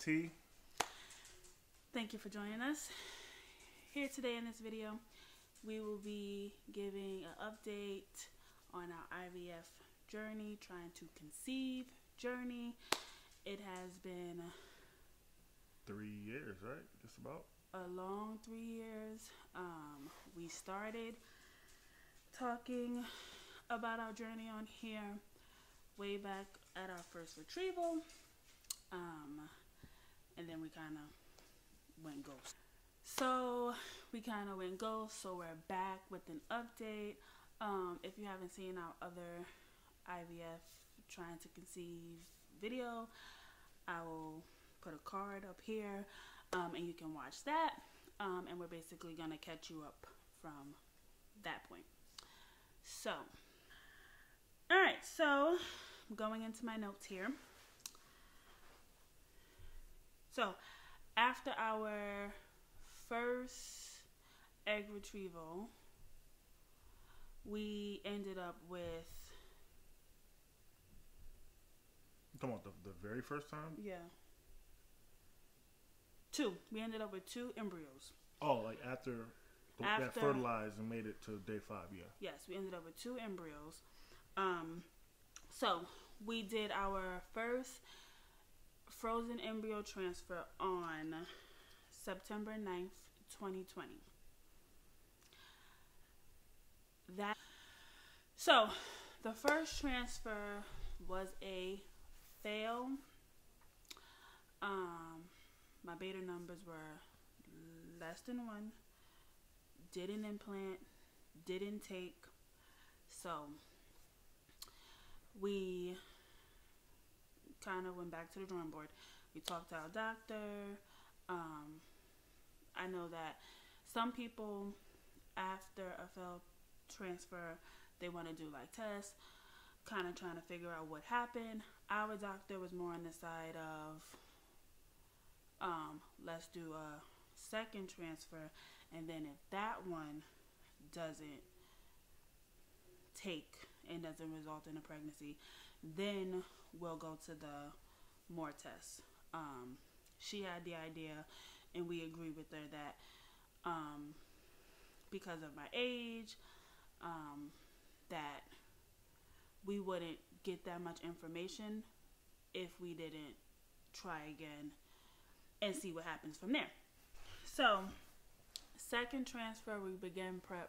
T. Thank you for joining us. Here today in this video, we will be giving an update on our IVF journey, trying to conceive journey. It has been 3 years, right? Just about. a long 3 years. We started talking about our journey on here way back at our first retrieval. And then we kind of went ghost. So we're back with an update. If you haven't seen our other IVF trying to conceive video, I will put a card up here, and you can watch that. And we're basically gonna catch you up from that point. So, all right, so I'm going into my notes here. So, after our first egg retrieval, we ended up with... You talking about the very first time? Yeah. 2. We ended up with 2 embryos. Oh, like after that fertilized and made it to day 5, yeah. Yes, we ended up with 2 embryos. So, we did our first frozen embryo transfer on September 9th, 2020. So, the first transfer was a fail. My beta numbers were less than 1. Didn't implant, didn't take. So, we kind of went back to the drawing board. We talked to our doctor. I know that some people, after a failed transfer, they want to do like tests, kind of trying to figure out what happened. Our doctor was more on the side of, let's do a second transfer, and then if that one doesn't take and doesn't result in a pregnancy, then we'll go to the more tests. She had the idea, and we agreed with her that because of my age, that we wouldn't get that much information if we didn't try again and see what happens from there. So, second transfer, we began prep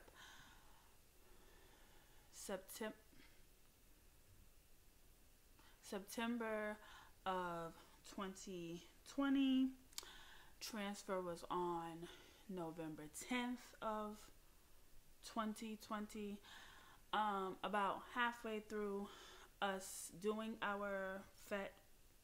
September of 2020. Transfer was on November 10th of 2020. About halfway through us doing our FET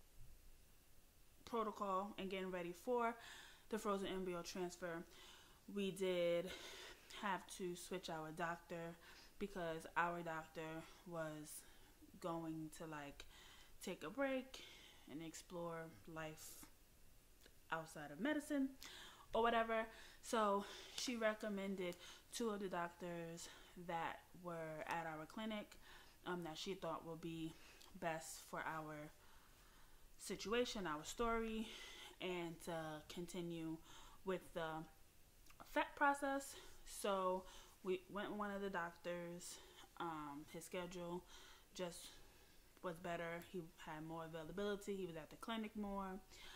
protocol and getting ready for the frozen embryo transfer, we did have to switch our doctor because our doctor was going to like take a break and explore life outside of medicine or whatever. So she recommended 2 of the doctors that were at our clinic that she thought would be best for our situation, our story, and to continue with the FET process. So we went with one of the doctors. His schedule just was better. He had more availability. He was at the clinic more.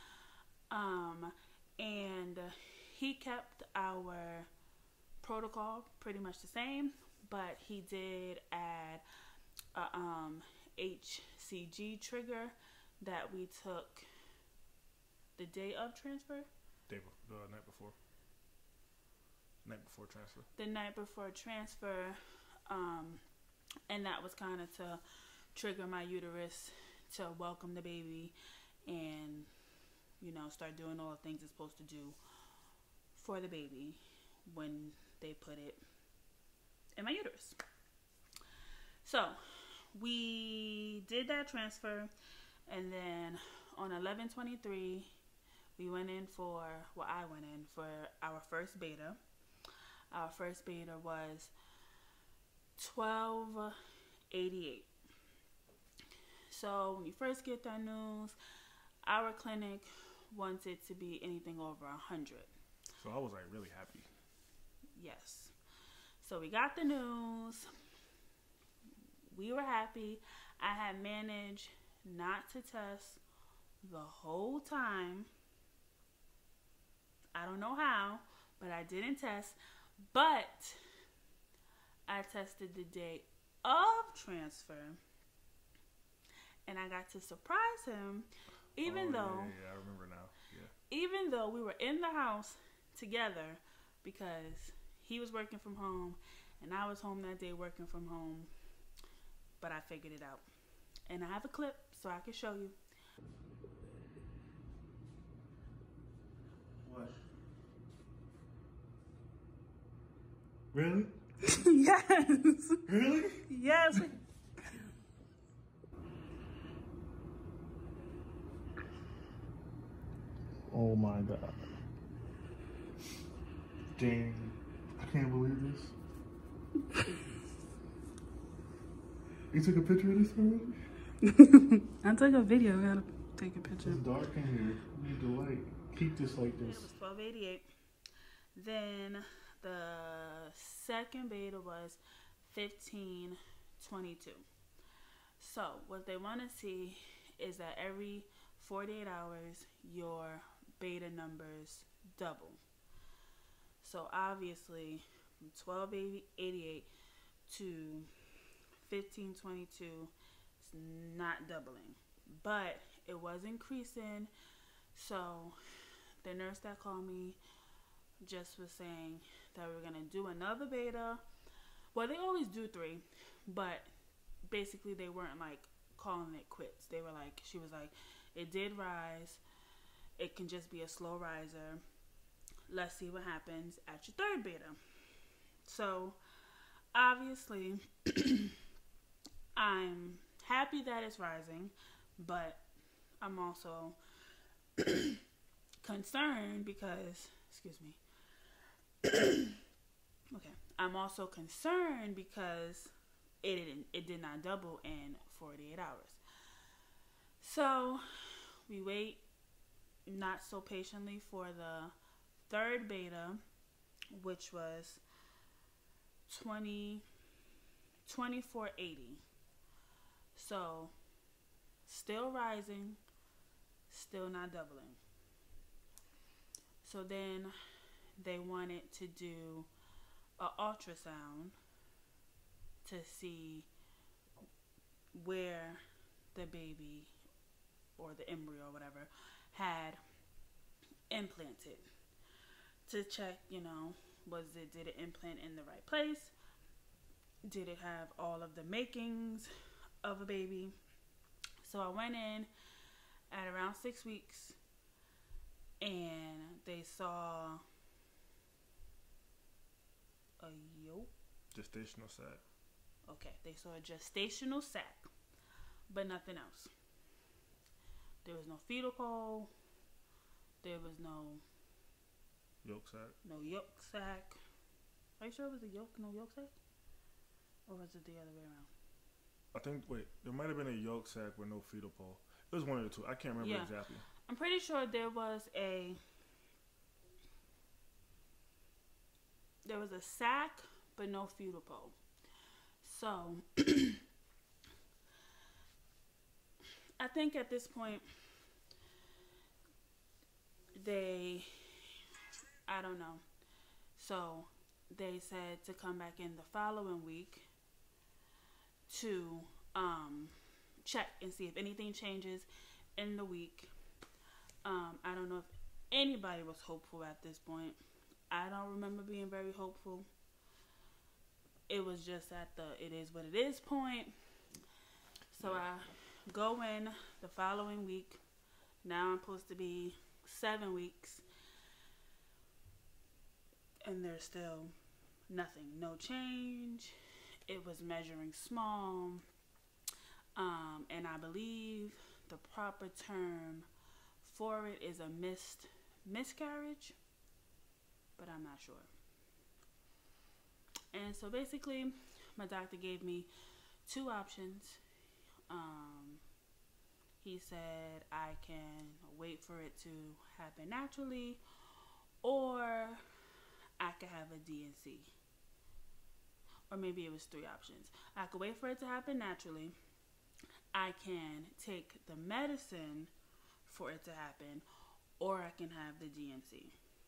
And he kept our protocol pretty much the same, but he did add a HCG trigger that we took the day of transfer. The night before. Night before transfer. The night before transfer, and that was kind of to trigger my uterus to welcome the baby and, you know, start doing all the things it's supposed to do for the baby when they put it in my uterus. So we did that transfer, and then on 11/23 we went in for, well, I went in for our first beta. Our first beta was 1288. So when you first get that news, our clinic wants it to be anything over 100. So I was like really happy. Yes. So we got the news. We were happy. I had managed not to test the whole time. I don't know how, but I didn't test. But I tested the day of transfer. And I got to surprise him, even though I remember now. Yeah. Even though we were in the house together, because he was working from home and I was home that day working from home. But I figured it out. And I have a clip so I can show you. What? Really? Yes. Really? Yes. Oh my God. Dang. I can't believe this. You took a picture of this already? I took a video. I gotta take a picture. It's dark in here. We need the light. Keep this like It this. was 1288. Then the second beta was 1522. So what they want to see is that every 48 hours your beta numbers double. So obviously from 1288 to 1522 it's not doubling, but it was increasing. So the nurse that called me just was saying that we're gonna do another beta. Well, they always do 3, but basically they weren't like calling it quits. They were like, she was like, it did rise, it can just be a slow riser, let's see what happens at your 3rd beta. So obviously I'm happy that it's rising, but I'm also concerned because, excuse me. Okay, I'm also concerned because it did not double in 48 hours. So we wait not so patiently for the 3rd beta, which was 2480. So still rising, still not doubling. So then they wanted to do an ultrasound to see where the baby or the embryo or whatever had implanted, to check, did it implant in the right place? Did it have all of the makings of a baby? So I went in at around 6 weeks and they saw a yolk. Gestational sac. Okay, they saw a gestational sac, but nothing else. There was no fetal pole. There was no Yolk sac. No yolk sac. Are you sure it was a yolk, no yolk sac? Or was it the other way around? I think, there might have been a yolk sac with no fetal pole. It was one of the two. I can't remember exactly. I'm pretty sure there was a sac, but no fetal pole. So, I think at this point, I don't know. So, they said to come back in the following week to check and see if anything changes in the week. I don't know if anybody was hopeful at this point. I don't remember being very hopeful. It was just at the it is what it is point. So I go in the following week. Now I'm supposed to be 7 weeks. And there's still nothing. No change. It was measuring small. And I believe the proper term for it is a miscarriage. But I'm not sure. And so basically, my doctor gave me 2 options. He said I can wait for it to happen naturally, or I could have a D&C. Or maybe it was 3 options. I could wait for it to happen naturally. I can take the medicine for it to happen, or I can have the D&C.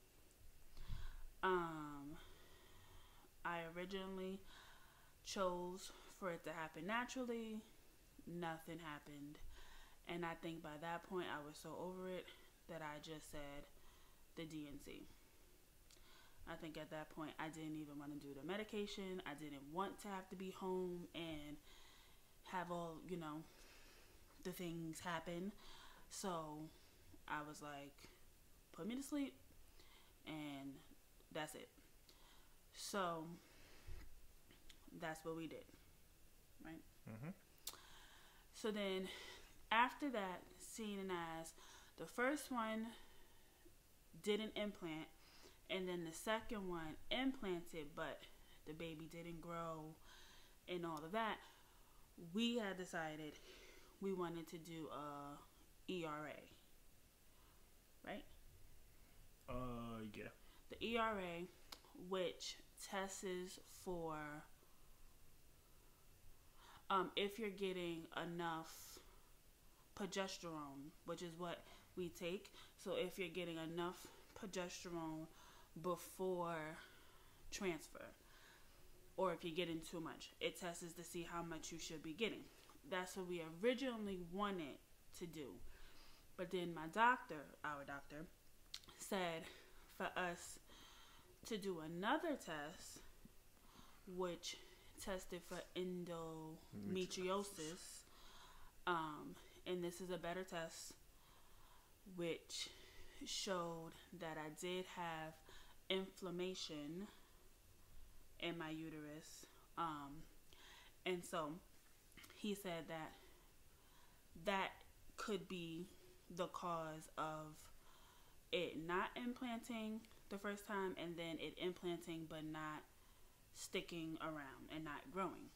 I originally chose for it to happen naturally. Nothing happened. And I think by that point I was so over it that I just said the D&C. I think at that point I didn't even want to do the medication. I didn't want to have to be home and have all, the things happen. So I was like, put me to sleep and that's it. So that's what we did, right? Mm-hmm. So then after that, seeing as the first one didn't implant, and then the second one implanted, but the baby didn't grow and all of that, we had decided we wanted to do a ERA, right? Yeah. The ERA, which tests for if you're getting enough progesterone, which is what we take. So if you're getting enough progesterone before transfer, or if you're getting too much, it tests to see how much you should be getting. That's what we originally wanted to do. But then our doctor, said for us to do another test, which tested for endometriosis. And this is a better test, which showed that I did have inflammation in my uterus. And so he said that could be the cause of it not implanting the first time, and then it implanting but not sticking around and not growing.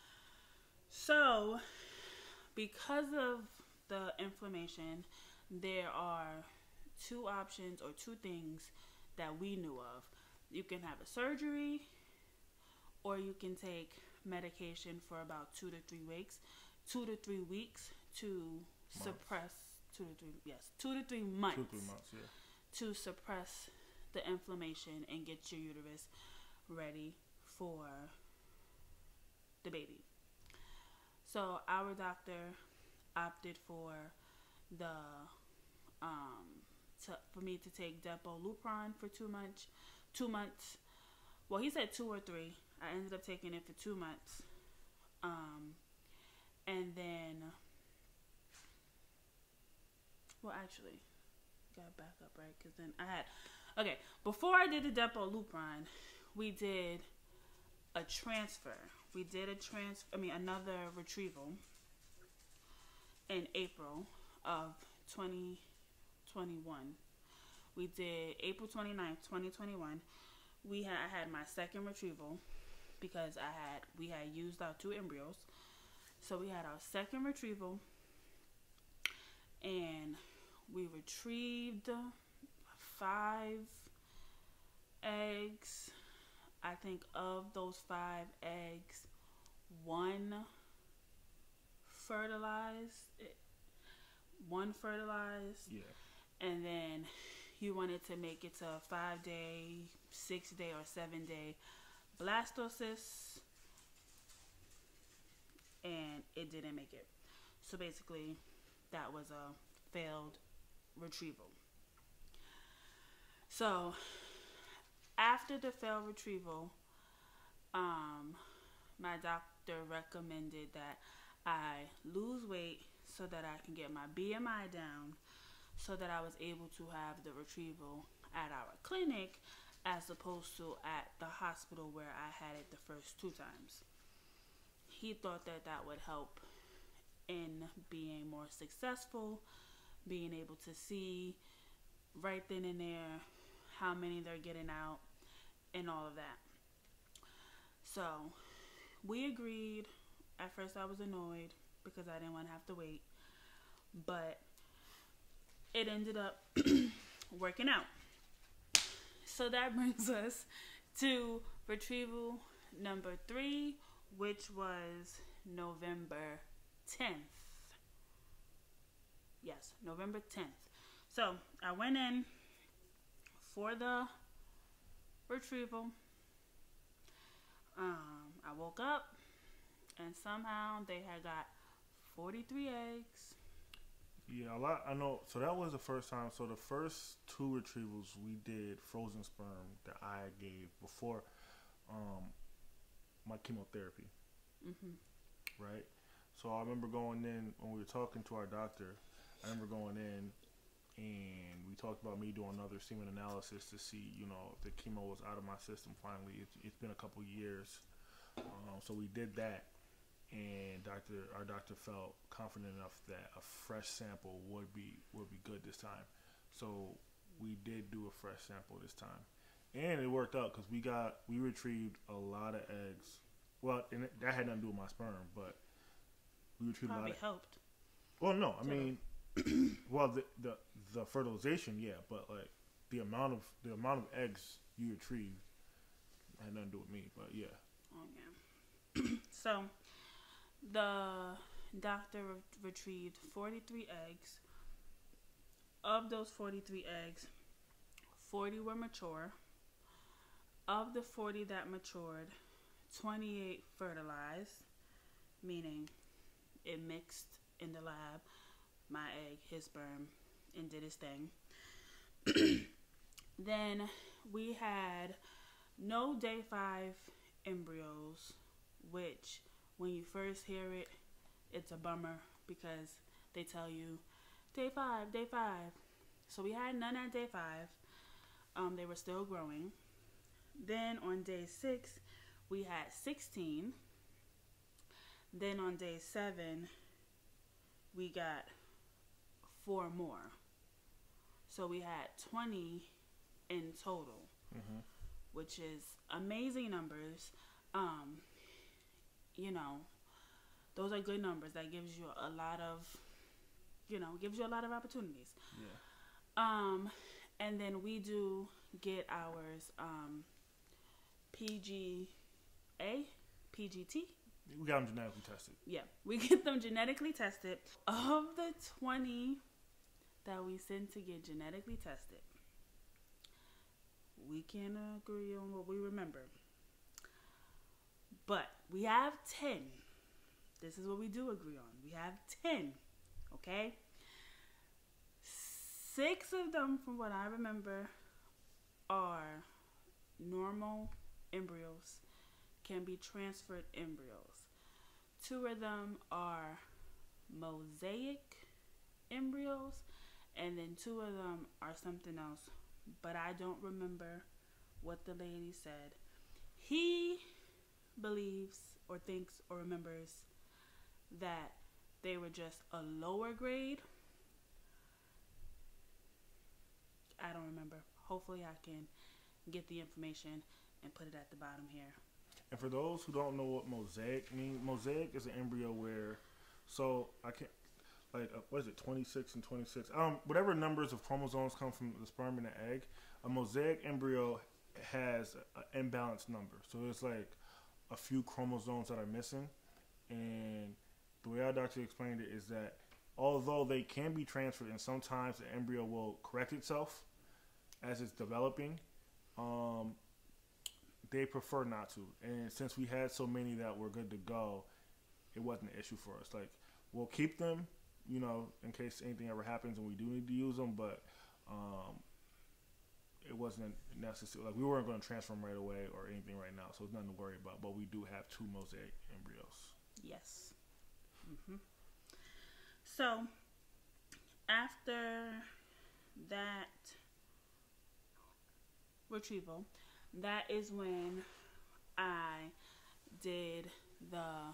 So because of the inflammation, there are 2 options or 2 things that we knew of. You can have a surgery, or you can take medication for about 2 to 3 weeks. 2 to 3 weeks to suppress 2 to 3 2 to 3 months. 2 to 3 months, yeah. To suppress the inflammation and get your uterus ready for the baby. So our doctor opted for for me to take Depo-Lupron for 2 months. 2 months. Well, he said 2 or 3. I ended up taking it for 2 months. And then, well, actually, gotta back up, right? Because then before I did the Depo-Lupron, we did a transfer. We did another retrieval in April of 2021. We did April 29th, 2021. I had my second retrieval because we had used our 2 embryos. So we had our second retrieval, and we retrieved 5 eggs. I think of those 5 eggs, 1 fertilized. Yeah. And then you wanted to make it to a 5-day, 6-day, or 7-day blastocyst, and it didn't make it. So basically, that was a failed retrieval. So after the failed retrieval, my doctor recommended that I lose weight so that I can get my BMI down, so that I was able to have the retrieval at our clinic as opposed to at the hospital where I had it the first 2 times. He thought that would help in being more successful, being able to see right then and there how many they're getting out and all of that. So we agreed. At first I was annoyed because I didn't want to have to wait. but it ended up working out. So that brings us to retrieval number 3, which was November 10th. Yes, November 10th. So I went in for the retrieval. I woke up and somehow they had got 43 eggs. Yeah, a lot. I know. So that was the first time. So the first 2 retrievals we did frozen sperm that I gave before my chemotherapy. Mm-hmm. Right. So I remember going in when we were talking to our doctor. I remember going in and we talked about me doing another semen analysis to see, you know, if the chemo was out of my system. Finally, it's been a couple years. So we did that. And our doctor felt confident enough that a fresh sample would be good this time. So we did do a fresh sample this time, and it worked out because we retrieved a lot of eggs. Well, and that had nothing to do with my sperm, but we retrieved Probably a lot. Helped. Well, no, I mean, well, the fertilization, yeah, but like the amount of eggs you retrieved had nothing to do with me, but yeah. Oh yeah. So the doctor retrieved 43 eggs. Of those 43 eggs, 40 were mature. Of the 40 that matured, 28 fertilized, meaning it mixed in the lab, my egg, his sperm, and did its thing. Then we had no day 5 embryos, which when you first hear it, it's a bummer because they tell you day 5. So we had none at day 5. They were still growing. Then on day 6, we had 16. Then on day 7, we got 4 more. So we had 20 in total, which is amazing numbers. You know, those are good numbers. That gives you a lot of opportunities. Yeah. And then we do get ours PGT. We got them genetically tested. Yeah, we get them genetically tested. Of the 20 that we sent to get genetically tested, we can agree on what we remember. But we have 10. This is what we do agree on. We have 10. Okay? 6 of them, from what I remember, are normal embryos, can be transferred embryos. 2 of them are mosaic embryos, and then 2 of them are something else. But I don't remember what the lady said. He believes or thinks or remembers that they were just a lower grade. I don't remember. Hopefully I can get the information and put it at the bottom here. And for those who don't know what mosaic means, mosaic is an embryo where, so I can't, like, what is it, 26 and 26? Whatever numbers of chromosomes come from the sperm and the egg, a mosaic embryo has an imbalanced number. So it's like a few chromosomes that are missing. And the way our doctor explained it is that although they can be transferred and sometimes the embryo will correct itself as it's developing, they prefer not to. And since we had so many that were good to go, it wasn't an issue for us. Like, we'll keep them, you know, in case anything ever happens and we do need to use them, but it wasn't necessary. Like, we weren't going to transfer them right away or anything right now, so it's nothing to worry about. But we do have 2 mosaic embryos. Yes. So, after that retrieval, that is when I did the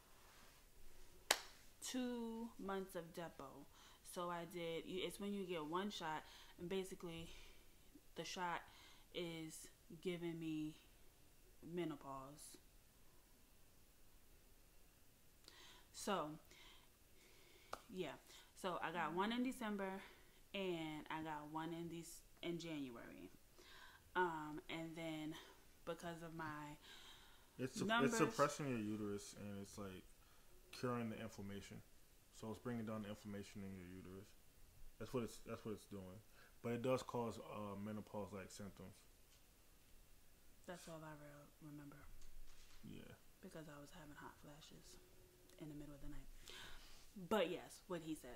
2 months of depo. So I did, it's when you get 1 shot, and basically the shot is giving me menopause. So, yeah. So I got one in December, and I got one in January. And then because of my it's numbers, suppressing your uterus, and it's like curing the inflammation. So it's bringing down the inflammation in your uterus. That's what it's doing. But it does cause menopause-like symptoms. That's all I remember. Yeah. Because I was having hot flashes in the middle of the night. But yes, what he said.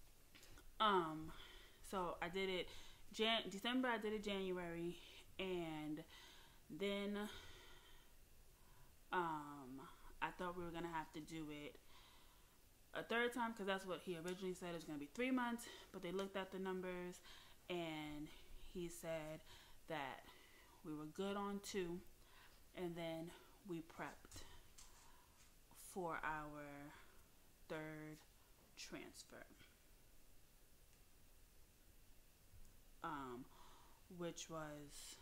So I did it December. I did it January, and then I thought we were gonna have to do it a third time because that's what he originally said. It was gonna be 3 months, but they looked at the numbers, and he said that we were good on 2, and then we prepped for our 3rd transfer, which was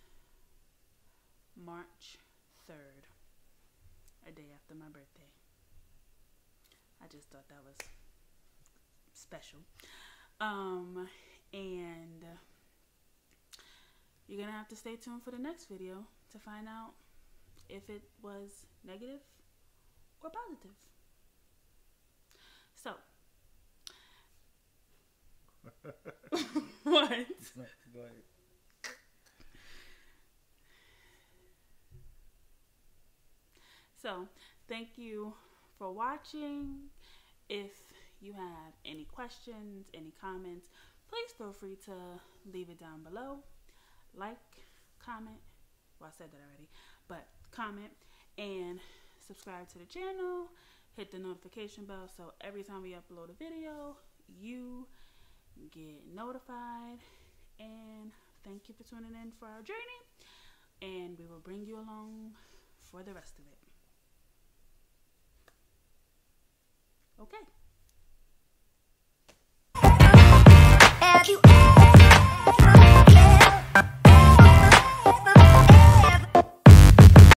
March 3rd, a day after my birthday. I just thought that was special. And you're gonna have to stay tuned for the next video to find out if it was negative or positive. So what? Go ahead. So thank you for watching. If you have any questions, any comments, please feel free to leave it down below. Like, comment, well, I said that already, but comment and subscribe to the channel. Hit the notification bell so every time we upload a video, you get notified. And thank you for tuning in for our journey, and we will bring you along for the rest of it. Okay. Have you